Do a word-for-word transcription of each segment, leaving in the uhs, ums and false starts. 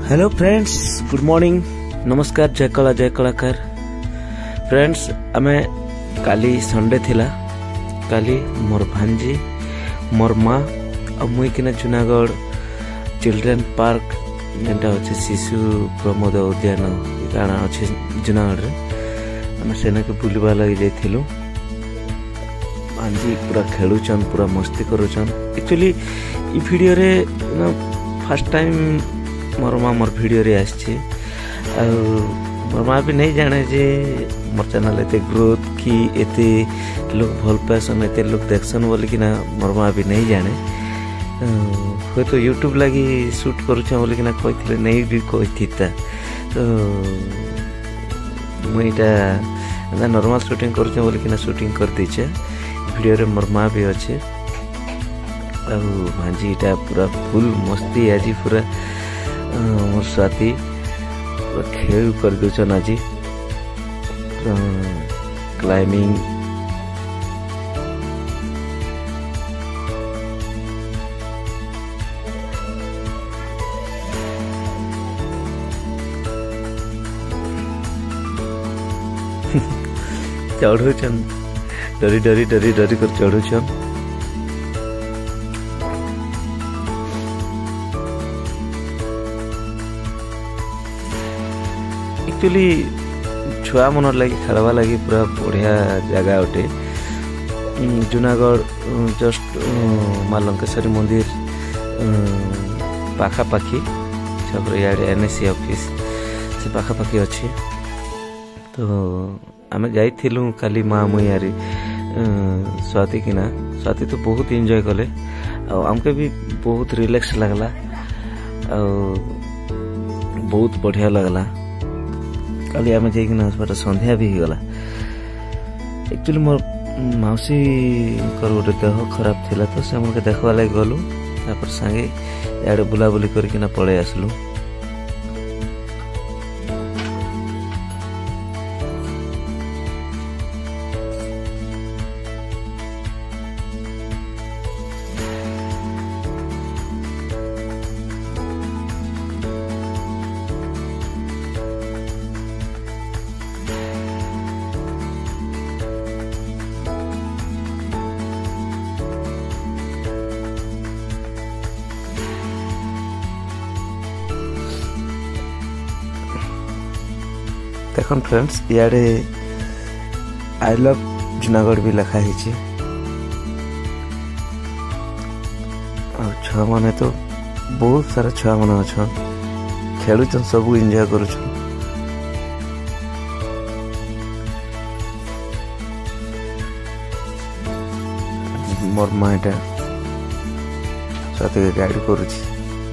Hello friends, good morning, नमस्कार, जय कला जय कलाकार। फ्रेंड्स, आमे काली संडे थिला, काली मोर भांजी मोर माँ और मुई किना जूनागढ़ चिल्ड्रेन पार्क जेनटा अच्छे शिशु प्रमोद उद्यान काଣା अच्छे जूनागढ़ आम सेना के बुलवा लगी जाइलु। भांजी पूरा खेलुचन, पूरा मस्ती करुचन। एक्चुअली ई वीडियो रे फर्स्ट टाइम मोर माँ मोर वीडियो रे आछि। मोर माँ भी नहीं जाने जे मोर चैनल एते ग्रोथ कि एते लोग भल पासन, एते लोग देखसन बोली कि ना मोर माँ भी नहीं जाने। हुए तो यूट्यूब लगी शूट करुछ बोली कि ना कहते नहीं भी कहती तो मुईटा नॉर्मल शूटिंग करुछ बोली कि ना शूटिंग कर दीचे। वीडियो रे मोर माँ भी अच्छे। भांजी इटा पूरा फुल मस्ती आज पूरा मोर साथी पूरा खेल कर दूचन आज क्लाइंबिंग चढ़ुचन, डरी डरी डरी डरी कर चढ़ुचन। एक्चुअली छुआ मन लगी खेलवा लगी पूरा बढ़िया जगह अटे। जूनागढ़ जस्ट माँ लंकेश्वरी मंदिर पाखापाखी इे एनएससी ऑफिस से पाखापाखी अच्छी। तो आम जाइलु काली माँ मुई स्वाति किना। स्वाति तो बहुत एंजॉय कले, आमके भी बहुत रिलैक्स लगला, बहुत बढ़िया लगला। काली आम जाइना संध्या भी गला। एक्चुअली मोर मौसी गोटे देह खराब थिला तो से हमके देखवा लगे गलु। तापर संगे याडे बुलाबुली करकिना पळे आसलु। देखन फ्रेंड्स, इे आई लव जूनागढ़ भी लिखा है। छुआ माने तो बहुत सारा छुआ मन अच्छा खेलुचन, सब एंजॉय करुचन। मोर माँ एटा साथ गाइड करुची।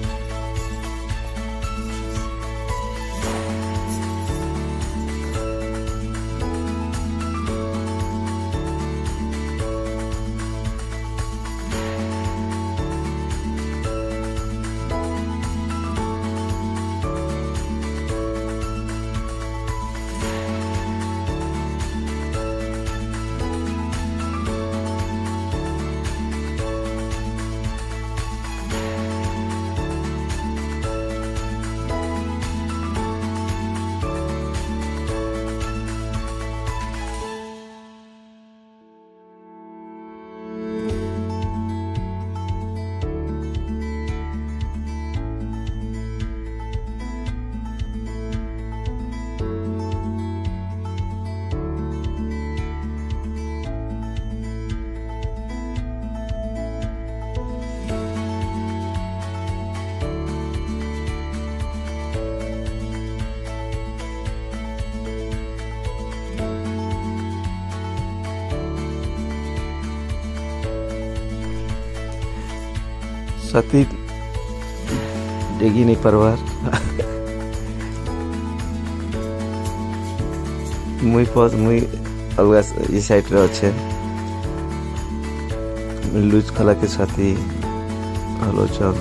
साथी डेगी नहीं परवार मुई पस मुई अलग ये साइड रे अच्छे लूज खला के साथी आलोचन।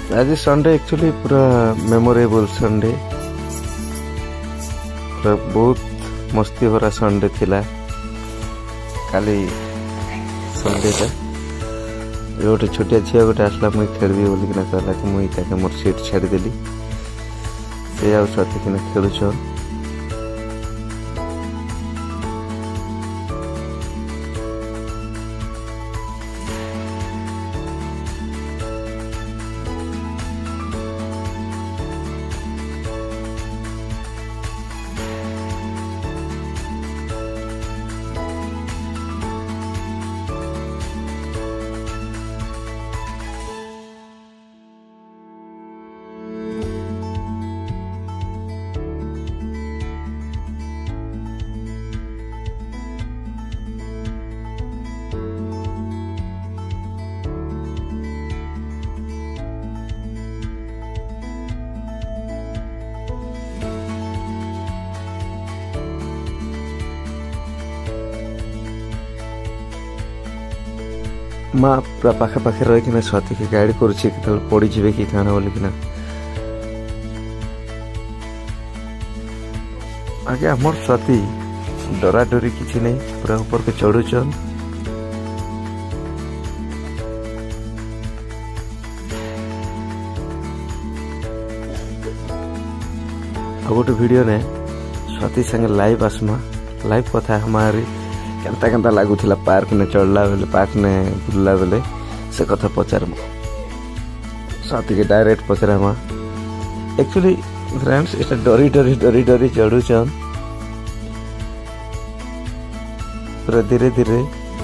आज संडे एक्चुअली पूरा मेमोरेबल संडे, पूरा बहुत मस्ती भरा संडे थिला। काली संडे टा गोटे छोटिया झील गोटे आसला मुई खेलबी बोलिकिना कहला कि मुई ताके मोर सीट छाड़देली से आउ सतिकिना खेलुछ। माँ पूरा पाखे पाखे रही स्वाति की गाड़ी कर पड़ी जी कि काना बोलिकिना आगे आमर स्वाति डरा डरी किसी नहीं पूरा ऊपर के चढ़ुचन। आ गोटे वीडियो ने स्वाति संगे लाइव आसमा लाइव कथा हमारी केंता केंता लगुला पार्क ने चढ़ला बेले पार्क ने बुलला बेले से कथा पचार स्वाति के डायरेक्ट पचरा एक्चुअली फ्रेंड्स इटा डरी डरी डरी डरी चढ़ुचन पूरा धीरे धीरे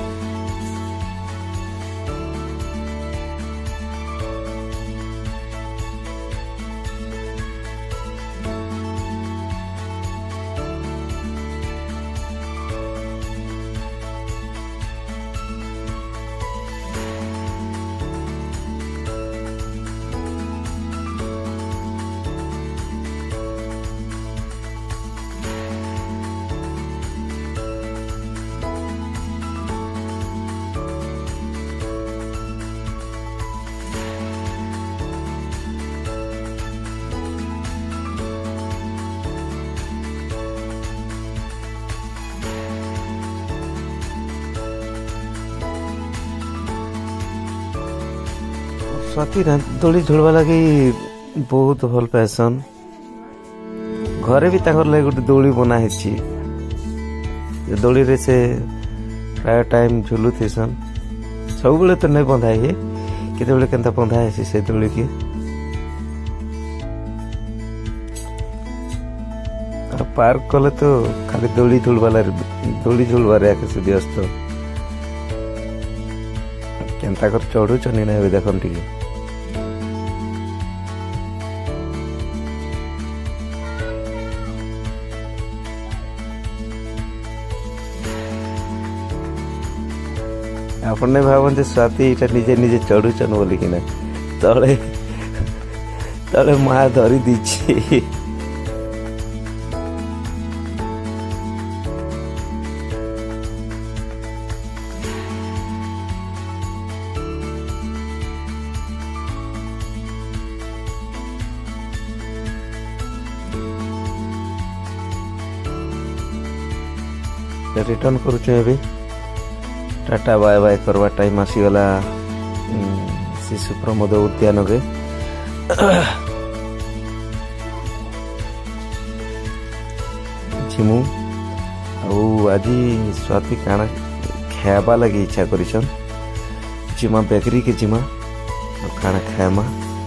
स्वाति दोली झुलवा लगी बहुत भल पाएसन। घरे भी ताकर लगे गोटे दोली बना दोली रे से प्राय टाइम झुलु थीसन सब बेले तो नहीं बंधा है केते बेले केंता बंधा है से दोली की पार्क कले तो खाली दोली झुलवा दोली झुलवा रे व्यस्त केंता कर चढ़ू चनी ना देखन टिके आपने भावते स्वाति इटा निजे निजे चढ़ुचन बोलिकिना तले तले माँ धरी दीची रिटर्न करुचे टाटा बाय बाय करवा टाइम आसीगला शिशु प्रमोद उद्यान रे जिमु आज स्वाति काना खावा लगी इच्छा करिछन जिमा बेकरी के जिमा खाना खाएमा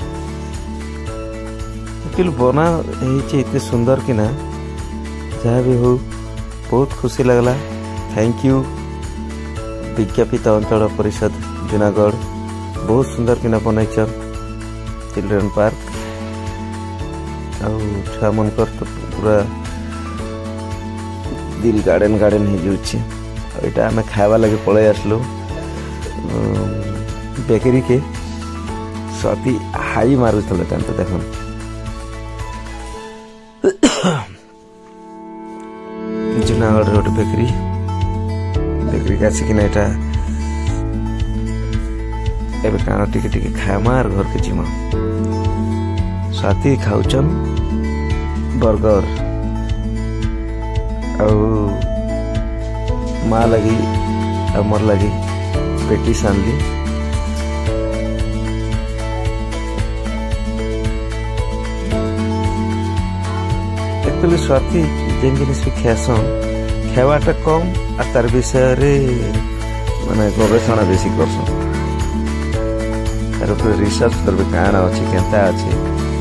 किल बना इतने सुंदर कि ना जहाँ भी हो बहुत खुशी लगला। थैंक यू विज्ञापित अंचल परिषद जूनागढ़ बहुत सुंदर किना बनैछन चिल्ड्रेन पार्क छुआ मन कर तो पूरा दिल गार्डन गार्डन हो जाऊँ आम खावा लगे पलि आसलु बेकरी के स्वाति हाई मारू देख जूनागढ़ रोड बेकरी बेकरी का आसिकिना एटा एबे काना टिके टिके खामा और घर के जिमा। स्वाति खाउचन बर्गर और माँ लगी अमर लगी पेटी सानली। एक्चुअली स्वाति जेन जिनिस भी खासन खावाटा कम आ तार विषय माने गवेषणा बेसी करसन। तार ऊपर रिसर्च करबे काना अछि केनता अछि।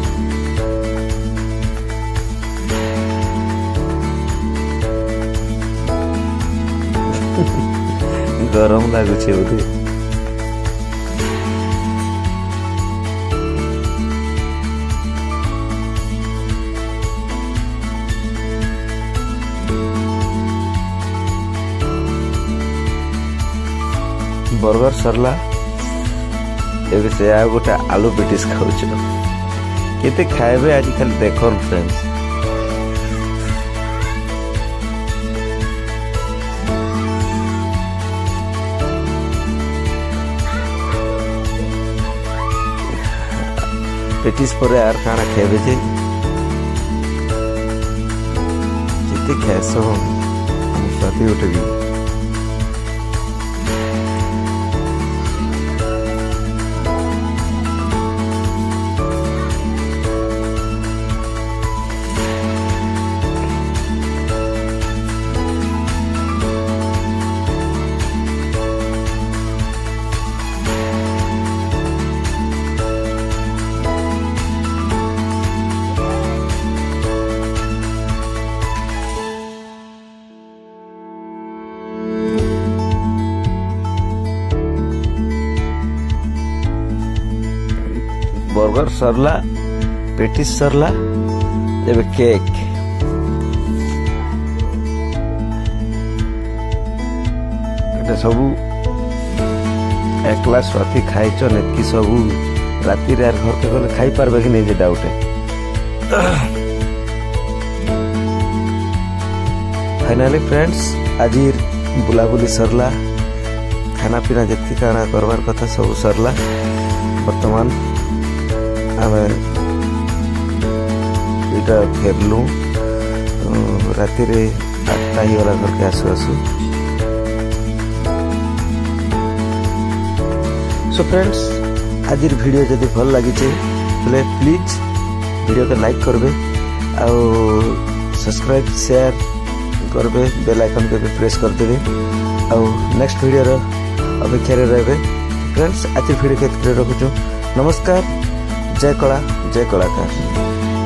गरम लागुचे बोधे। बर्गर सरला एबे से आ गोटा आलू पेटिस खाउछ। केते खाइबे आज खाली देखन फ्रेंड्स। पेटिस पर यार खाना खाइबे जे जिते खाइसो हम साथी उठे भी। बर्गर सरला पेटिस सरला एबे केक। एटा सबू एकला स्वाति खाइचन एतकी सबू राति रे घर के गले खाई पारबे कि नहीं जे डाउट है। फाइनली फ्रेंड्स आज बुलाबुली सरला खाना पीना जत्ती काना करवार कथा सब सरला। वर्तमान आमे इटा फेरलु राति रे आठटा ही वाला घर के आसु आसु। सो फ्रेंड्स आज वीडियो जदि भल लगी तो प्लीज वीडियो को लाइक करबे और सब्सक्राइब शेयर करबे बेल आइकन के भी प्रेस कर देबे और नेक्स्ट वीडियो रो अपेक्षा रे रहबे। फ्रेंड्स आज वीडियो के रखुछु। नमस्कार। जय कला जय कलाकार।